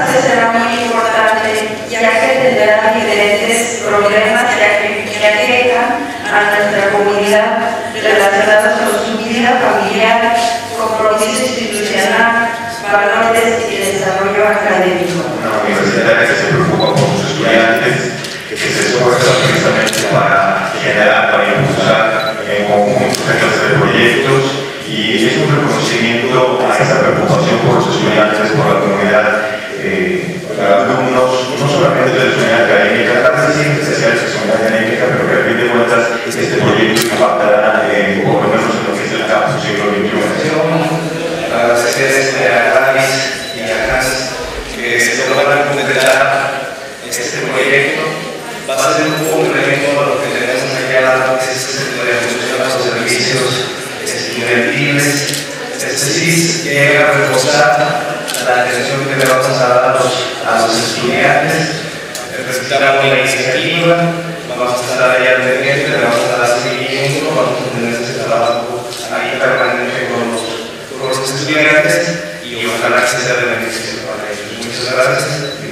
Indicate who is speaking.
Speaker 1: parte será muy importante, ya que tendrá diferentes problemas que aquejan a nuestra comunidad relacionados con su vida familiar, compromiso institucional, valores y desarrollo académico.
Speaker 2: Una universidad que se preocupa por sus estudiantes, que se esfuerza precisamente para generar, para impulsar en conjunto esta clase de proyectos, y es un reconocimiento a esa preocupación por los estudiantes, por la comunidad, alumnos, no solamente de la comunidad académica, tal vez sí especiales de la comunidad académica, pero que a fin de cuentas este proyecto impactará, por lo menos en lo que es el campus siglo XXI.
Speaker 3: Agradecer a Gladys y a Hans que se logran concretar este proyecto. Va a ser un complemento a lo que tenemos allá, que es la evolución a los servicios estudiantiles. Este sí llega a reforzar la atención que le vamos a dar a los estudiantes. Presentamos la iniciativa, vamos a estar allá al pendiente, le vamos a dar seguimiento, vamos a tener ese trabajo ahí permanente con los estudiantes y ojalá que sea de beneficio para ellos. Muchas gracias.